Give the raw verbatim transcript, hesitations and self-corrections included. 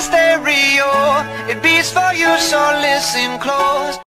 stereo. It beats for you, so listen close.